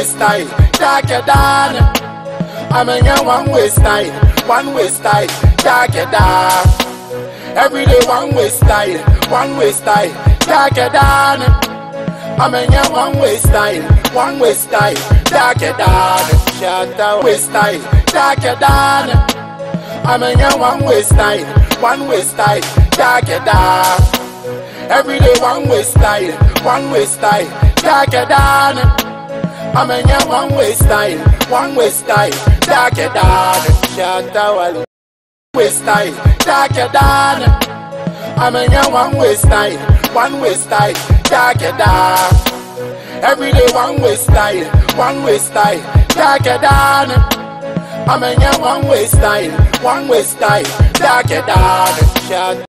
style, darker than. I'm in your one way style, darker than. Every day one way style, darker than. I'm in your one way style, darker than. Shut down way style, darker than. I'm in your one way style, darker than. Every day one way style, darker than. I'm in your one way style, darker than. Shut down way style, darker than. I'm in your one way style, darker than. Every day one way style, darker than. I'm in your one way style, darker than.